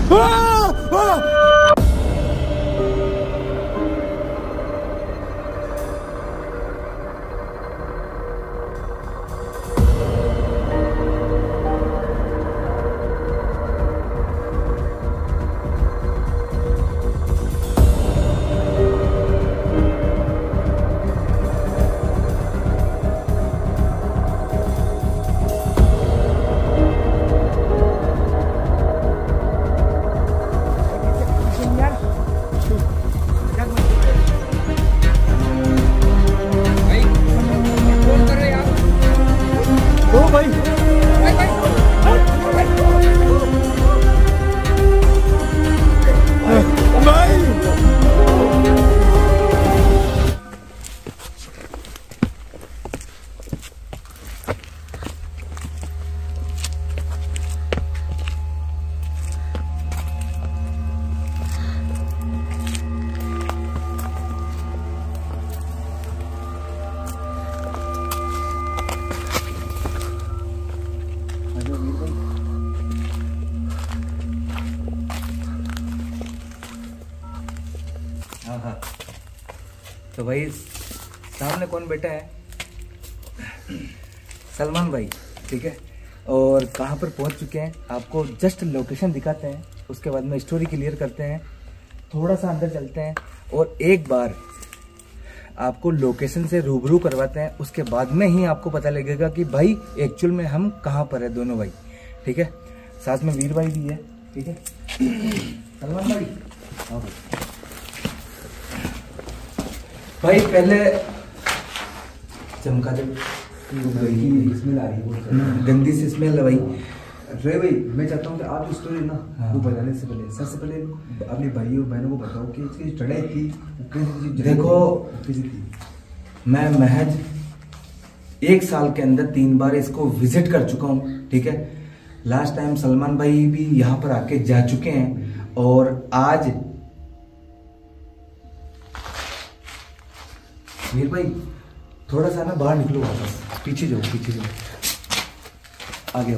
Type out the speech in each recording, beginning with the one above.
तो भाई सामने कौन बैठा है? सलमान भाई, ठीक है। और कहाँ पर पहुँच चुके हैं आपको जस्ट लोकेशन दिखाते हैं, उसके बाद में स्टोरी क्लियर करते हैं, थोड़ा सा अंदर चलते हैं और एक बार आपको लोकेशन से रूबरू करवाते हैं। उसके बाद में ही आपको पता लगेगा कि भाई एक्चुअल में हम कहाँ पर है दोनों भाई, ठीक है। साथ में वीर भाई भी है, ठीक है। सलमान भाई आओ भाई, पहले चमका दे, स्मेल आ रही है, गंदी सी स्मेल है भाई। रे भाई, मैं चाहता हूँ कि आप जो स्टोरी ना वो बताने से पहले सबसे पहले अपने भाइयों बहनों को बताओ कि इसकी चढ़ाई थी देखो कैसी थी। मैं महज 1 साल के अंदर 3 बार इसको विजिट कर चुका हूँ, ठीक है। लास्ट टाइम सलमान भाई भी यहाँ पर आके जा चुके हैं और आज वीर भाई थोड़ा सा ना बाहर निकलो, वापस पीछे जाओ, पीछे जाओ, आगे आओ,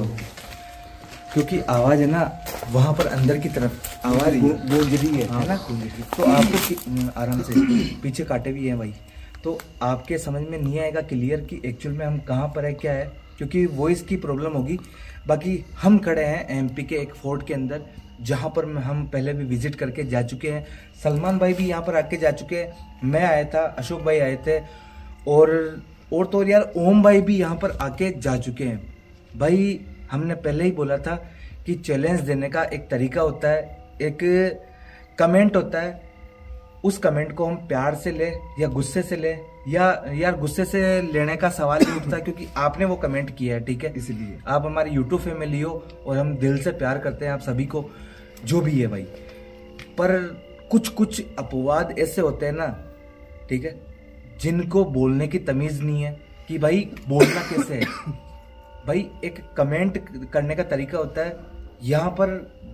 क्योंकि आवाज है ना वहां पर अंदर की तरफ आवाज गूंज रही है ना। तो आपको आराम से, पीछे कांटे भी हैं भाई, तो आपके समझ में नहीं आएगा क्लियर कि एक्चुअल में हम कहाँ पर है, क्या है, क्योंकि वॉइस की प्रॉब्लम होगी। बाकी हम खड़े हैं एमपी के एक फोर्ट के अंदर, जहाँ पर हम पहले भी विजिट करके जा चुके हैं। सलमान भाई भी यहाँ पर आके जा चुके हैं, मैं आया था, अशोक भाई आए थे और तो यार ओम भाई भी यहाँ पर आके जा चुके हैं। भाई हमने पहले ही बोला था कि चैलेंज देने का एक तरीका होता है, एक कमेंट होता है, उस कमेंट को हम प्यार से ले या गुस्से से ले, या यार गुस्से से लेने का सवाल नहीं उठता क्योंकि आपने वो कमेंट किया है, ठीक है। इसलिए आप हमारी यूट्यूब फैमिली हो और हम दिल से प्यार करते हैं आप सभी को, जो भी है भाई। पर कुछ कुछ अपवाद ऐसे होते हैं ना, ठीक है, जिनको बोलने की तमीज नहीं है कि भाई बोलना कैसे है। भाई एक कमेंट करने का तरीका होता है। यहाँ पर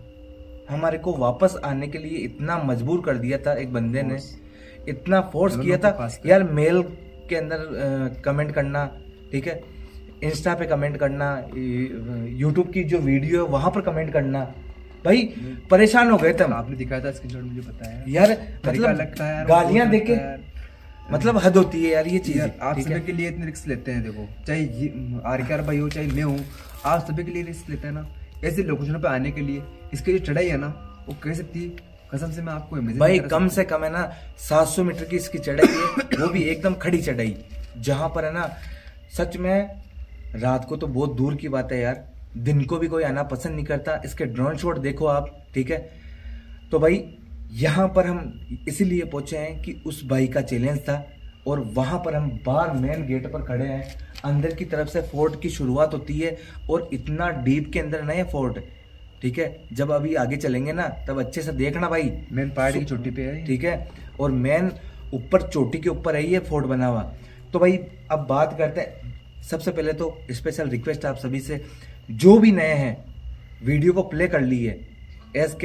हमारे को वापस आने के लिए इतना मजबूर कर दिया था एक बंदे ने, इतना फोर्स किया था यार, मेल के अंदर कमेंट करना, ठीक है, इंस्टा पे कमेंट करना, यूट्यूब की जो वीडियो है वहां पर कमेंट करना। भाई परेशान हो गए थे हम। आपने दिखाया था स्क्रीनशॉट, मुझे पता है यार, मतलब गालियां देके मतलब हद होती है यार ये चीज। आप सभी के लिए इतने रिस्क लेते हैं, देखो चाहे आरकेआर भाई हो चाहे मैं हूँ, आप सभी के लिए रिस्क लेते हैं ना ऐसे लोकेशन पे आने के लिए। इसकी जो चढ़ाई है ना वो कैसे थी, कसम से मैं आपको भाई कम से कम है ना 700 मीटर की इसकी चढ़ाई है, वो भी एकदम खड़ी चढ़ाई, जहां पर है ना सच में रात को तो बहुत दूर की बात है यार, दिन को भी कोई आना पसंद नहीं करता। इसके ड्रोन शॉट देखो आप, ठीक है। तो भाई यहाँ पर हम इसीलिए पहुंचे हैं कि उस भाई का चैलेंज था और वहां पर हम बाहर मेन गेट पर खड़े हैं। अंदर की तरफ से फोर्ट की शुरुआत होती है और इतना डीप के अंदर नहीं है फोर्ट, ठीक है। जब अभी आगे चलेंगे ना तब अच्छे से देखना भाई, मेन पहाड़ी की चोटी पे है, ठीक है, और मेन ऊपर चोटी के ऊपर है ये फोर्ट बना हुआ। तो भाई अब बात करते हैं, सबसे पहले तो स्पेशल रिक्वेस्ट आप सभी से, जो भी नए हैं वीडियो को प्ले कर लीजिए। एस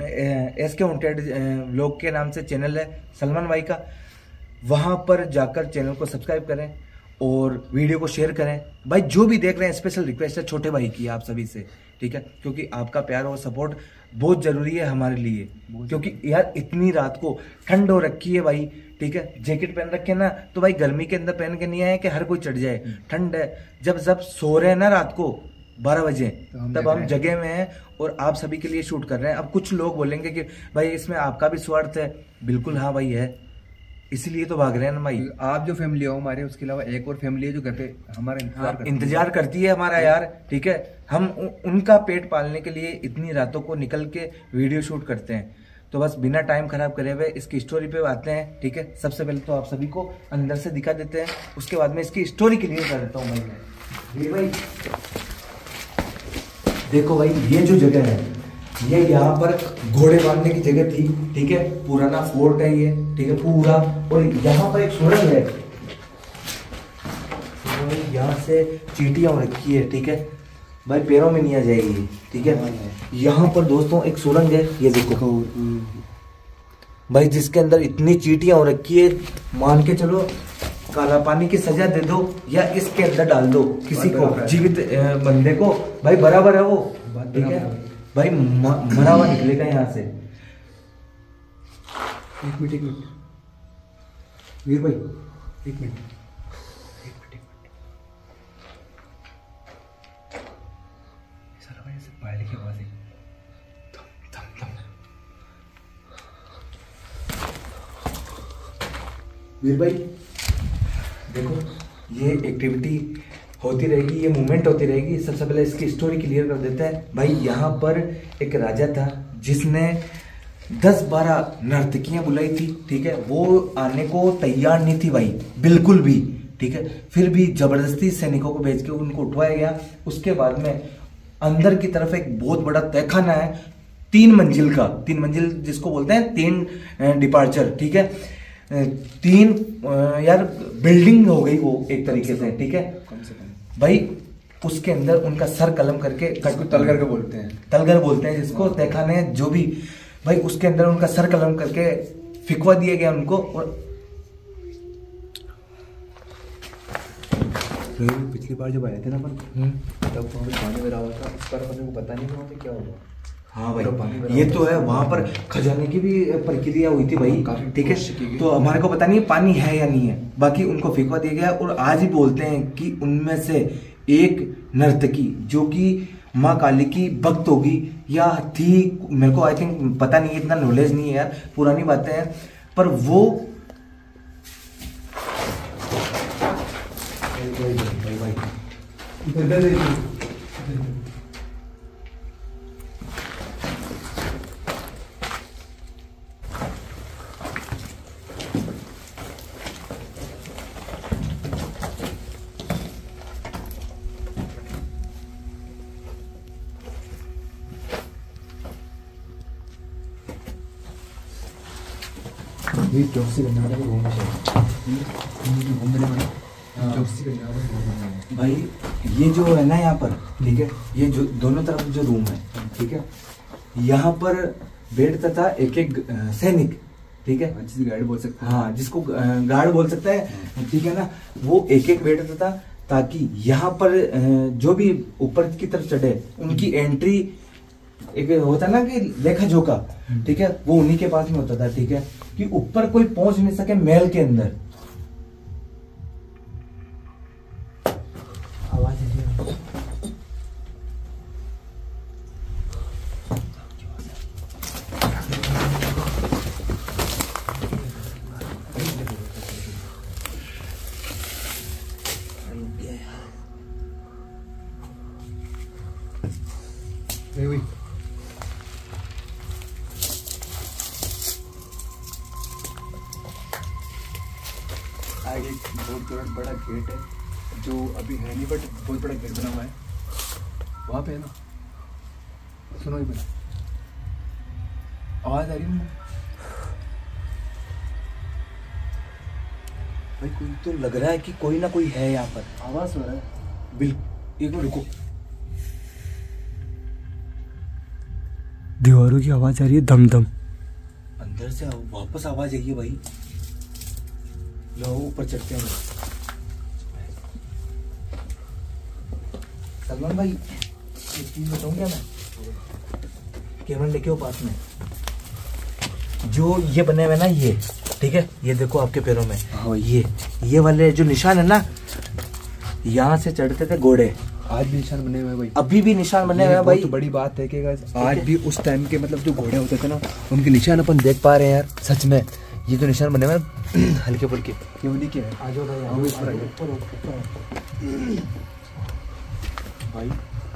के वांटेड व्लॉग के नाम से चैनल है सलमान भाई का, वहां पर जाकर चैनल को सब्सक्राइब करें और वीडियो को शेयर करें। भाई जो भी देख रहे हैं स्पेशल रिक्वेस्ट है छोटे भाई की आप सभी से, ठीक है, क्योंकि आपका प्यार और सपोर्ट बहुत जरूरी है हमारे लिए, क्योंकि यार इतनी रात को ठंड हो रखी है भाई, ठीक है, जैकेट पहन रखे ना तो भाई गर्मी के अंदर पहन के नहीं आए कि हर कोई चढ़ जाए, ठंड है। जब जब सो रहे हैं ना रात को 12 बजे तब हम जगह में हैं और आप सभी के लिए शूट कर रहे हैं। अब कुछ लोग बोलेंगे कि भाई इसमें आपका भी स्वार्थ है, बिल्कुल हाँ भाई है, इसलिए तो भाग रहे हैं ना भाई। आप जो फैमिली हो हमारे, उसके अलावा एक और फैमिली है जो घर पे हमारा इंतजार करती है हमारा यार, ठीक है। हम उनका पेट पालने के लिए इतनी रातों को निकल के वीडियो शूट करते हैं। तो बस बिना टाइम खराब करे हुए इसकी स्टोरी पे आते हैं, ठीक है। सबसे पहले तो आप सभी को अंदर से दिखा देते हैं, उसके बाद में इसकी स्टोरी क्लियर कर देता हूँ भाई। ये भाई देखो भाई, ये जो जगह है ये यहाँ पर घोड़े बांधने की जगह थी, ठीक है। पुराना फोर्ट है ये, ठीक है पूरा। और यहाँ पर एक सुरंग है, यहाँ से चींटियां हो रखी है, ठीक है भाई, पैरों में नहीं आ जाएगी, ठीक है। यहाँ पर दोस्तों एक सुरंग है, ये देखो भाई, जिसके अंदर इतनी चींटियां हो रखी है, मान के चलो काला पानी की सजा दे दो या इसके अंदर डाल दो किसी को, जीवित बंदे को, भाई बराबर है वो, ठीक है भाई, मरा हुआ निकलेगा यहाँ से। एक मिनट वीर भाई, एक मिनट पायले की आवाज है। वीर भाई देखो, ये एक्टिविटी होती रहेगी, ये मूवमेंट होती रहेगी। सबसे पहले इसकी स्टोरी क्लियर कर देते हैं भाई। यहाँ पर एक राजा था जिसने 10-12 नर्तकियां बुलाई थी, ठीक है। वो आने को तैयार नहीं थी भाई, बिल्कुल भी, ठीक है। फिर भी जबरदस्ती सैनिकों को भेज के उनको उठवाया गया। उसके बाद में अंदर की तरफ एक बहुत बड़ा तहखाना है, 3 मंजिल का, 3 मंजिल जिसको बोलते हैं 3 डिपार्चर, ठीक है। 3 यार बिल्डिंग हो गई वो एक तरीके से, ठीक है कम से कम भाई। उसके अंदर उनका सर कलम करके, तलगर के बोलते हैं, तलगर बोलते हैं जिसको, तहखाने जो भी भाई, उसके अंदर उनका सर कलम करके फिकवा दिया गया उनको। और पिछली बार जब आए थे ना अपन, तब वहाँ पे पानी भरा हुआ था, इस बार अपने को पता नहीं वहाँ पे क्या हुआ। हाँ भाई ये तो है, वहां पर खजाने की भी प्रक्रिया हुई थी भाई, ठीक है। तो हमारे को पता नहीं पानी है या नहीं है, बाकी उनको फेंकवा दिया गया। और आज ही बोलते हैं कि उनमें से एक नर्तकी जो कि माँ काली की भक्त होगी या थी, मेरे को आई थिंक पता नहीं, इतना नॉलेज नहीं है यार, पुरानी बातें हैं, पर वो चौकसी करने वाला रूम चौकसी करने वाला भाई, ये जो है ना यहाँ पर, ठीक है, ये जो दोनों तरफ जो रूम है, ठीक है, यहाँ पर बैठता था एक एक सैनिक, ठीक है, जिसको गार्ड बोल सकते हैं, हाँ जिसको गार्ड बोल सकता है, ठीक है ना। वो एक एक बैठता था ताकि यहाँ पर जो भी ऊपर की तरफ चढ़े उनकी एंट्री, एक होता ना कि लेखा जोखा, ठीक है, वो उन्हीं के पास में होता था, ठीक है, कि ऊपर कोई पहुंच नहीं सके महल के अंदर। आवाज हुई। आगे बहुत बड़ा गेट है जो अभी है नहीं, बट बहुत बड़ा गेट बना हुआ है वहाँ पे, है ना। सुनो ये आवाज आ रही है भाई, कोई तो लग रहा है कि कोई ना कोई है यहाँ पर, आवाज हो रहा है। बिल्कुल। एक मिनट रुको, दीवारों की आवाज आ रही है, धम धम। अंदर से वापस आवाज आई है भाई। लो ऊपर चढ़ते हैं सलमान भाई, एक चीज बताऊँ क्या मैं, कैमरा लेके हो पास में, जो ये बने हुए ना ये, ठीक है, ये देखो आपके पैरों में, हाँ ये वाले जो निशान है ना, यहाँ से चढ़ते थे घोड़े, आज भी निशान बने हुए हैं भाई, अभी भी निशान बने हुए हैं भाई। भाई। तो बड़ी बात है कि आज भी उस टाइम के मतलब जो घोड़े होते थे ना, उनके निशान अपन देख पा रहे हैं यार, सच में। ये जो निशान बने हुए हैं हल्के फुल्के, ये उन्हीं के हैं। आ जाओ भाई, आओ इस पर, भाई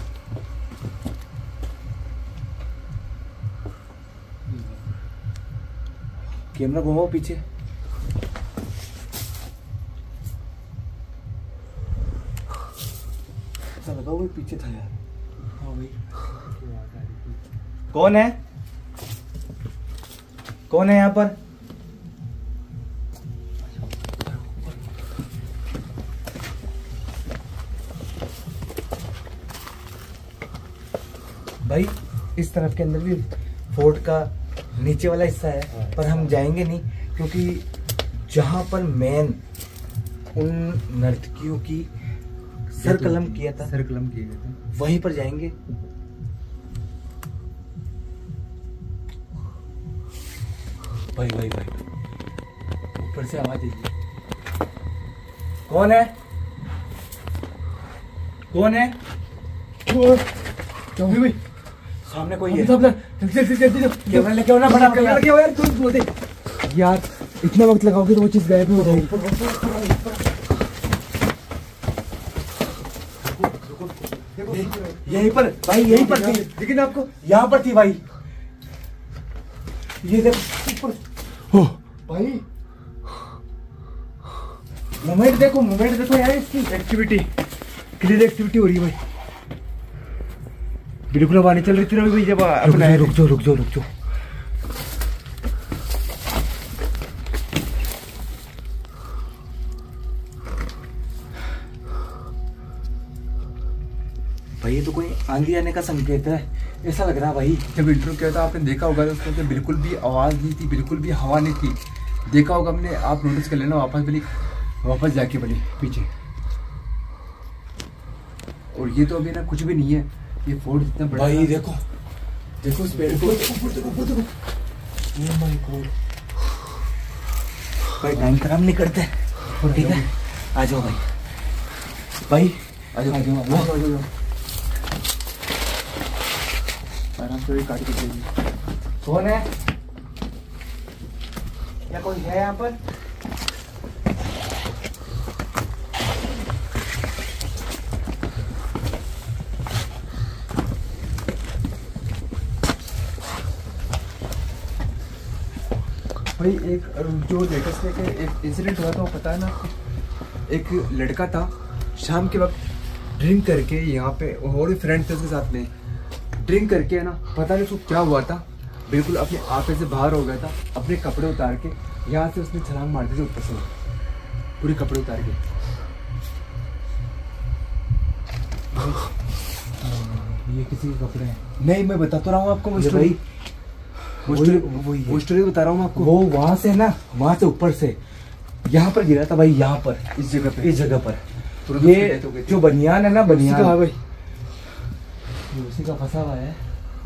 कैमरा घुमाओ पीछे, ऐसा लगा वो पीछे था यार। हाँ भाई, कौन है, कौन है यहाँ पर? भाई इस तरफ के अंदर भी फोर्ट का नीचे वाला हिस्सा है, पर हम जाएंगे नहीं, क्योंकि जहां पर मेन उन नर्तकियों की सर कलम किया था, सर कलम किए गए थे, वहीं पर जाएंगे। भाई भाई भाई, ऊपर से आवाज आई। कौन है, कौन है? क्या भाई? सामने कोई है। कैमरा लेके आओ ना, बड़ा कैमरा लेके आओ यार, तुम बोल दे यार, इतना वक्त लगाओगे तो वो चीज गायब हो जाएगी। यहीं पर भाई, यहीं पर थी, लेकिन आपको यहाँ पर थी भाई, ये देख ऊपर भाई, मोमेंट देखो यार, इसकी एक्टिविटी, क्लियर एक्टिविटी हो रही है भाई। बिल्कुल हवा नहीं चल रही थी ना भाई, जब अपना रुक जाओ। भाई ये तो कोई आंधी आने का संकेत है, ऐसा लग रहा है भाई। जब इंटरव्यू किया था आपने देखा होगा तो उसमें बिल्कुल भी आवाज़ नहीं थी, बिल्कुल भी हवा नहीं थी, देखा होगा हमने, आप नोटिस कर लेना वापस जाके बोली पीछे। और ये तो अभी ना कुछ भी नहीं है, ये फोर्ट इतना बड़ा भाई है। देखो उस पेड़ को, ओह माय गॉड भाई, टाइम खराब नहीं करते, ठीक है, आ जाओ भाई, आ जाओ आराम से काट के जाइए। कौन है, क्या कोई है यहाँ पर? भाई एक जो लेटेस्ट एक इंसिडेंट हुआ था वो पता है ना आपको? एक लड़का था शाम के वक्त ड्रिंक करके यहाँ पे, और भी फ्रेंड थे उसके साथ में, ड्रिंक करके है ना, पता नहीं उसको क्या हुआ था, बिल्कुल अपने आपे से बाहर हो गया था, अपने कपड़े उतार के यहाँ से उसने छलांग मार दी थी ऊपर से, पूरे कपड़े उतार के। ये किसी के कपड़े हैं? नहीं, मैं बता तो रहा हूँ आपको, भाई वो स्टोरी बता रहा हूँ आपको। वो वहां से ना, वहां से ऊपर से यहाँ पर गिरा था भाई, यहाँ पर इस जगह पर ये जो बनियान है ना, बनियान भाई ये उसी का फंसा हुआ है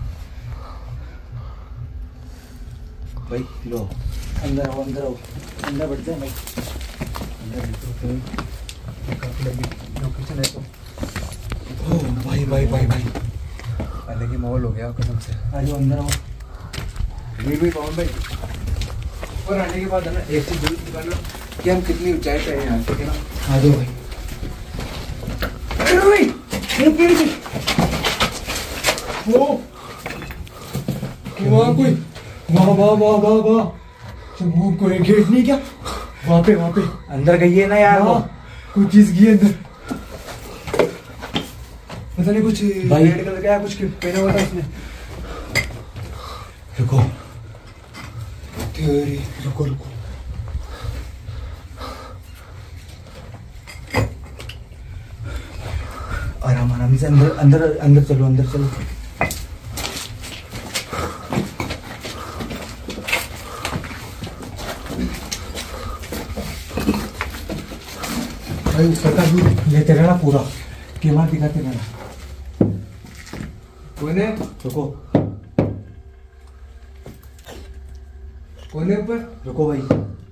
भाई। लो अंदर आओ, अंदर बढ़ जाए भाई, लोकेशन है तो भाई अलग ही माहौल हो गया कसम से। आ जाओ, अंदर आओ। ये भी पवन भाई, और आने के बाद है ना एक चीज जरूर निकालना कि हम कितनी ऊंचाई पे हैं यहाँ से, है ना। आ जाओ भाई। अरे भाई वहाँ कोई वाह वो कोई गेट नहीं क्या? वहाँ पे अंदर गई है ना यार वो, कुछ चीज की अंदर, पता नहीं कुछ भाई। रेड कलर का कुछ पहना हुआ था उसने। रुको तेरी रुको आराम से अंदर चलो। भाई उसका भी ये तेरा ना पूरा कैमरा दिखाते रहना। कौन है? रुको, कौन है ऊपर? रुको भाई।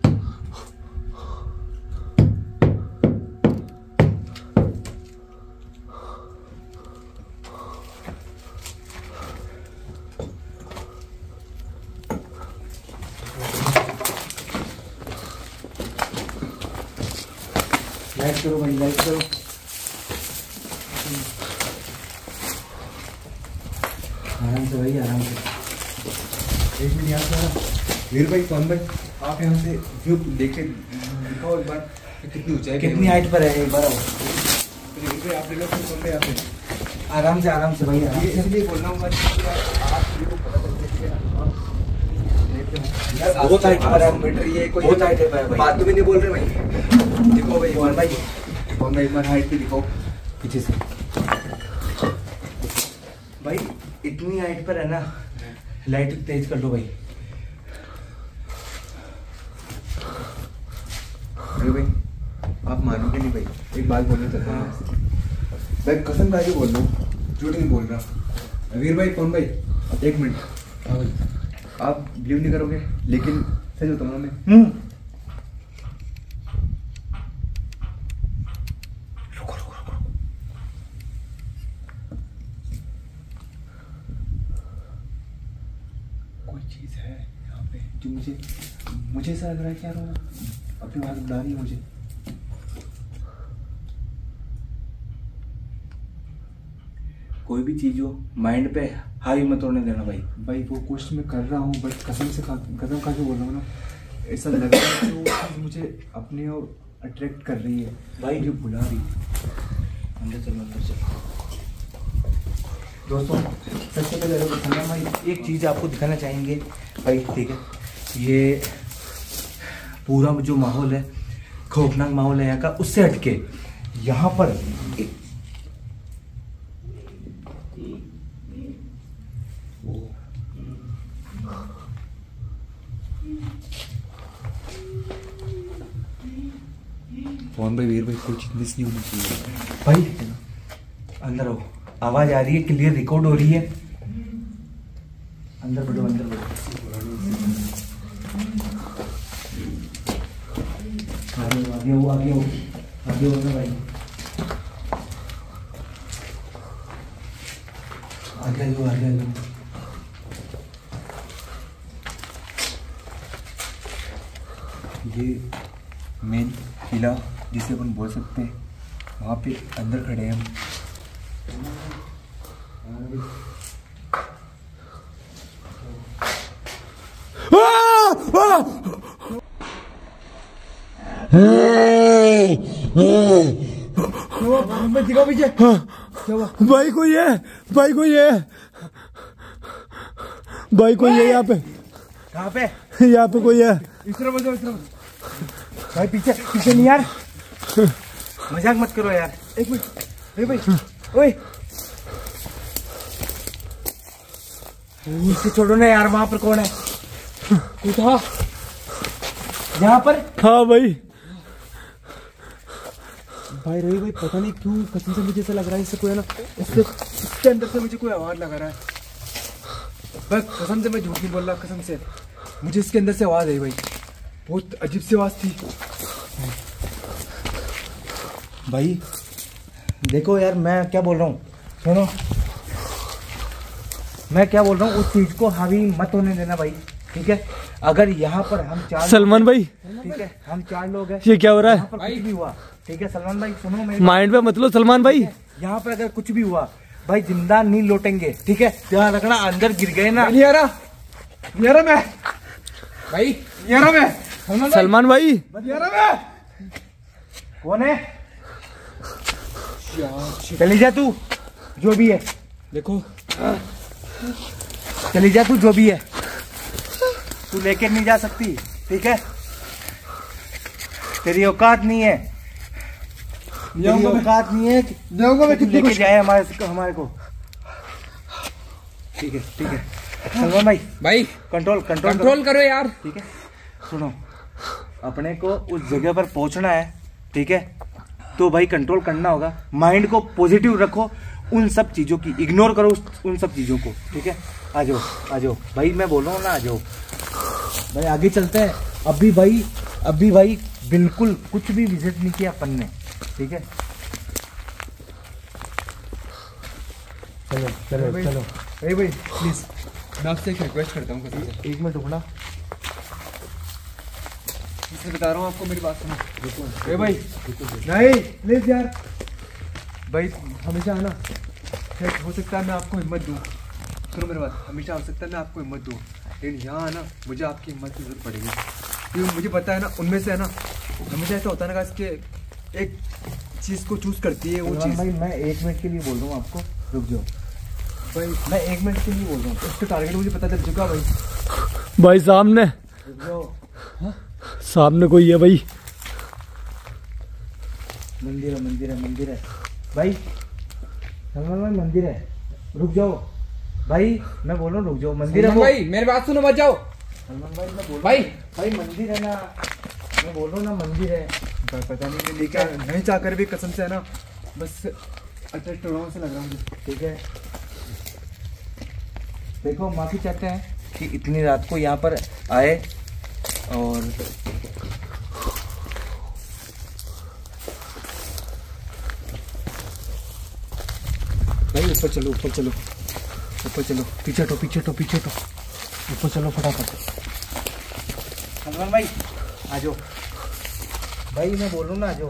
लाइट करो भाई, लाइट करो। आराम से भाई, आराम से। एक मिनट यहाँ से आना। वीर भाई, कौन भाई, आप यहाँ से व्यू देखे दिखाओ एक बार कितनी ऊंचाई, कितनी हाइट पर है, एक बार आओ। वीर भाई आप ले लो, फिर कौन भाई आप ले लो। आराम से, आराम से भाई, आराम से। इसलिए बोल रहा हूँ आप को पता चल जाएगा। बहुत हाइट पर है मीटर, ये कोई बहुत हाइट पर है भाई। बात तो भी नहीं बोल रहे भाई। देखो भाई, कौन भाई? कौन भाई, एक बार हाइट पे दिखाओ पीछे से भाई। इतनी हाइट पर है ना, लाइट तेज कर लो भाई। अरे भाई आप मानोगे नहीं भाई, एक बात बोलना चाहता हूँ भाई, कसम खा के बोल रहा हूँ, झूठ नहीं बोल रहा। वीर भाई, कौन भाई, एक मिनट, आप बिलीव नहीं करोगे लेकिन सच बताऊँ मैं, रुको रुको रुको। कोई चीज है यहाँ पे जो मुझे ऐसा लग रहा है कि यार वो अपनी बात बता रही है मुझे। कोई भी चीज हो, माइंड पे हावी मत होने देना भाई। भाई वो कोशिश मैं कर रहा हूँ, बट कसम खा के बोल रहा हूँ ना, ऐसा लग रहा है कि वो चीज़ मुझे अपने और अट्रैक्ट कर रही है भाई मुझे बुला रही है। अंदर चलो, अंदर चलो। दोस्तों सबसे पहले सलमान भाई एक चीज़ आपको दिखाना चाहेंगे भाई, ठीक है? ये पूरा जो माहौल है, खौफनाक माहौल है यहाँ का, उससे हटके यहाँ पर एक कौन भाई, वीर भाई, कोई चीज मिस नहीं होनी चाहिए भाई। अंदर आओ, आवाज आ रही है, क्लियर रिकॉर्ड हो रही है। अंदर बढ़ो, अंदर बढ़ो। आगे हो, आगे हो, आगे हो ना भाई, आगे हो, आगे हो। ये मेन किला जिसे अपन बोल सकते हैं, वहाँ पे अंदर खड़े हैं हम। भाई कोई है, भाई कोई है, भाई कोई है यहाँ पे। कहाँ पे? यहाँ पे कोई है। इस तरफ बजाओ, इस तरफ भाई पीछे, पीछे नहीं यार, मजाक मत करो यार। एक मिनट। अरे भाई, ओए इसे छोड़ो ना यार, वहां पर कौन है? कोई था यहाँ पर? हाँ भाई, भाई रही भाई, पता नहीं क्यों कसम से मुझे ऐसा लग रहा है इससे कोई है ना, इसके अंदर से मुझे कोई आवाज लगा रहा है। बस कसम से मैं झूठ नहीं बोल रहा, कसम से मुझे इसके अंदर से आवाज आई भाई, बहुत अजीब सी आवाज थी भाई देखो यार, मैं क्या बोल रहा हूँ, सुनो, मैं क्या बोल रहा हूँ, उस चीज को हावी मत होने देना भाई, ठीक है? अगर यहाँ पर हम चार सलमान भाई, ठीक है, हम 4 लोग हैं, ये क्या हो रहा यहाँ है? पर कुछ भी हुआ, ठीक है सलमान भाई, सुनो मेरी माइंड पे मत लो सलमान भाई। यहाँ पर अगर कुछ भी हुआ भाई, जिंदा नहीं लौटेंगे, ठीक है? ध्यान रखना, अंदर गिर गए ना। नहीं आ रहा मैं भाई, नहीं आ रहा मैं सलमान भाई, नहीं आ रहा मैं। कौन है? चली जा तू, जो भी है, देखो चली जा तू, जो भी है, तू लेकर नहीं जा सकती, ठीक है? तेरी औकात नहीं है, तेरी औकात नहीं है कि तू लेके जाए हमारे को, ठीक है? ठीक है सलमान भाई, भाई कंट्रोल करो यार। ठीक है? सुनो, अपने को उस जगह पर पहुंचना है, ठीक है? तो भाई कंट्रोल करना होगा, माइंड को पॉजिटिव रखो, उन सब चीज़ों की इग्नोर करो, उन सब चीज़ों को, ठीक है। आ जाओ आ जाओ भाई, मैं बोल रहा हूँ ना, आ जाओ भाई, आगे चलते हैं। अभी भाई बिल्कुल कुछ भी विजिट नहीं किया अपन ने, ठीक है। चलो चलो भाई, चलो भाई प्लीज मैं आपसे एक रिक्वेस्ट करता हूँ कसम से। एक मिनट रुकना, इसलिए बता रहा हूँ आपको, मेरी बात सुनो। ए भाई नहीं प्लीज यार भाई, हमेशा है ना, हो सकता है मैं आपको हिम्मत दूँ, सुनो मेरी बात, हमेशा हो सकता है मैं आपको हिम्मत दूँ, लेकिन यहाँ है ना मुझे आपकी हिम्मत की जरूरत पड़ेगी, क्योंकि मुझे पता है ना उनमें से है ना हमेशा ऐसा होता है ना कि एक चीज़ को चूज करती है वो चीज़। भाई मैं 1 मिनट के लिए बोल रहा हूँ आपको, रुक जाओ भाई मैं 1 मिनट के लिए बोल रहा हूँ। उसका टारगेट मुझे पता चल चुका भाई। भाई सामने रुक जाओ, सामने कोई है भाई। मंदिर है मंदिर है मंदिर है भाई, सलमान भाई मंदिर है, रुक जाओ भाई, मैं बोल रहा हूँ रुक जाओ, मंदिर है वो। भाई मेरी बात सुनो, मत जाओ सलमान भाई मैं बोल भाई। भाई मंदिर है ना, मैं बोल रहा हूँ ना मंदिर है। पता नहीं मैं लेके नहीं चाहकर भी कसम से है ना, बस अट्रैक्ट हो रहा हूँ से लग रहा हूँ, ठीक है। देखो माफी चाहते हैं कि इतनी रात को यहाँ पर आए, और भाई ऊपर चलो ऊपर चलो ऊपर चलो, पीछे हटो पीछे हटो पीछे हटो, ऊपर चलो फटाफट। सलमान भाई आ जाओ भाई, मैं बोल रहा हूँ ना, आ जाओ।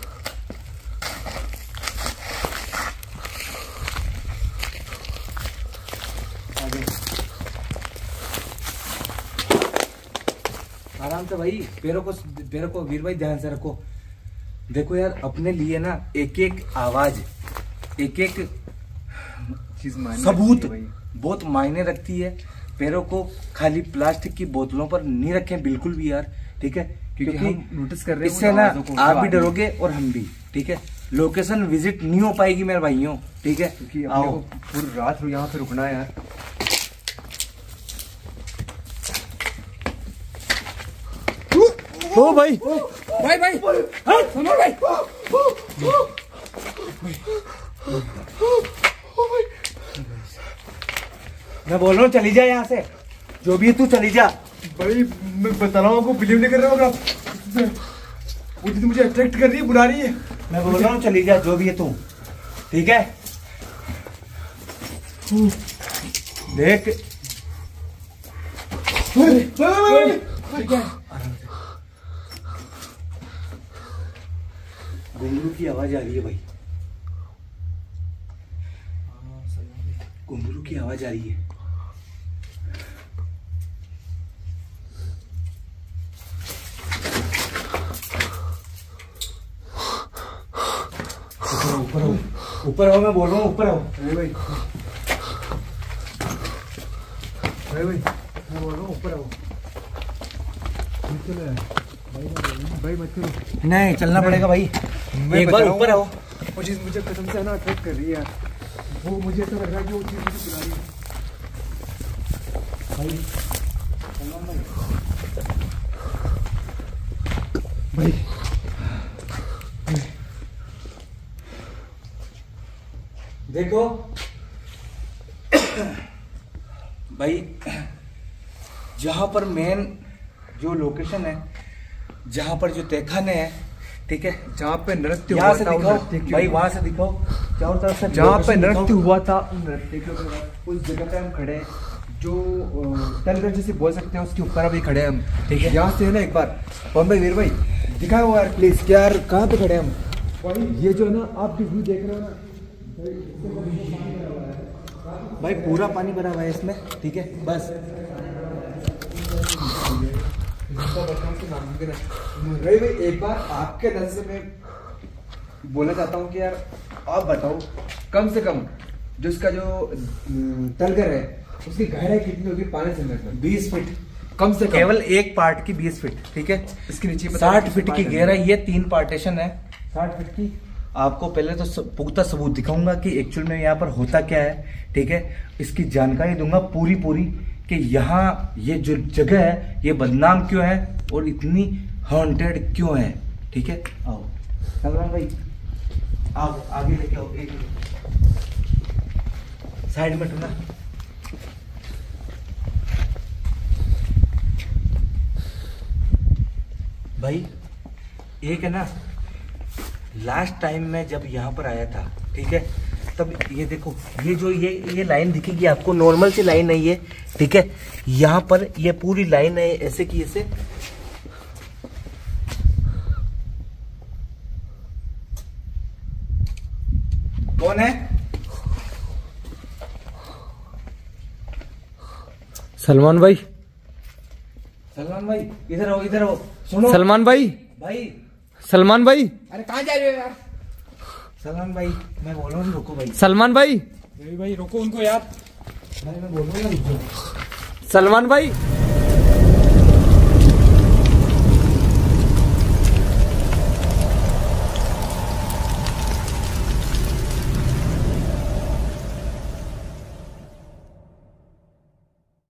आराम से भाई, पैरों को वीर भाई ध्यान से रखो। देखो यार अपने लिए ना एक एक आवाज, एक एक चीज सबूत बहुत मायने रखती है। पैरों को खाली प्लास्टिक की बोतलों पर नहीं रखें बिल्कुल भी यार, ठीक है, क्योंकि हम नोटिस कर रहे हैं इससे ना आप भी डरोगे और हम भी, ठीक है। लोकेशन विजिट नहीं हो पाएगी मेरे भाइयों, ठीक है, क्योंकि आओ। पूरी रात यहाँ पे रुकना है यार। ओ भाई भाई भाई सुनो भाई, मैं बोल रहा हूँ चली जा यहाँ से, जो भी है तू चली जा। भाई मैं बता रहा हूँ आपको, बिलीव नहीं कर रहे हो आप, वो चीज मुझे अट्रैक्ट कर रही है, बुला रही है। मैं बोल रहा हूँ चली जा, जो भी है तू, ठीक है। देख ठीक है, घुंघरू की आवाज आ रही है भाई, घुंघरू की आवाज आ रही है। ऊपर आओ ऊपर आओ, मैं बोल रहा हूँ ऊपर आओ। भाई भाई मैं बोल रहा हूँ ऊपर आओ। भाई मत करो, नहीं चलना पड़ेगा भाई, एक बार ऊपर आओ। वो चीज मुझे कसम से है ना अट्रैक्ट कर रही है यार, वो मुझे ऐसा लग रहा है कि वो चीज मुझे बुला रही है भाई भाई। देखो भाई, जहां पर मेन जो लोकेशन है, जहां पर जो तहखाने है, ठीक है, जहाँ पे नृत्य यहाँ हुआ से था, दिखाओ भाई, वहां से दिखाओ चारों तरफ से, जहाँ पे location नृत्य दिखाओ। हुआ था नृत्य के उस जगह पे हम खड़े हैं, जो तलगढ़ जैसे बोल सकते हैं उसके ऊपर अभी खड़े हैं हम, ठीक है। यहाँ से है ना एक बार पवन भाई, वीर भाई दिखाओ यार प्लीज, क्या यार कहाँ पे खड़े हैं हम? ये जो है ना आप व्यू देख रहे हो ना भाई, पूरा पानी भरा हुआ है इसमें, ठीक है, बस भाई भाई एक बार आपके नजर से मैं बोलना चाहता हूँ कि यार आप बताओ कम से कम जो इसका जो तलगर है उसकी गहराई कितनी होगी पानी से अंदर तक? 20 फीट कम से कम, केवल एक पार्ट की 20 फीट, ठीक है। इसके नीचे 60 फीट की गहराई, ये 3 पार्टीशन है 60 फीट की। आपको पहले तो पुख्ता सबूत दिखाऊंगा कि एक्चुअल में यहाँ पर होता क्या है, ठीक है। इसकी जानकारी दूंगा पूरी कि यहाँ ये जो जगह है ये बदनाम क्यों है और इतनी हॉन्टेड क्यों है, ठीक है। आओ सलमान भाई, आओ आगे लेके आओ, एक साइड में हटो ना। भाई एक है ना, लास्ट टाइम में जब यहाँ पर आया था, ठीक है, तब ये देखो, ये जो ये लाइन दिखेगी आपको, नॉर्मल सी लाइन है ये, ठीक है। यहाँ पर ये पूरी लाइन है ऐसे की ऐसे। कौन है? सलमान भाई, सलमान भाई इधर आओ, इधर आओ, सुनो सलमान भाई, भाई, सलमान भाई, अरे कहाँ जा रहे हो यार? सलमान भाई मैं बोल रहा हूँ, रुको भाई, सलमान भाई, भाई रोको उनको यार। भाई मैं बोल रहा हूँ, रुको। सलमान भाई।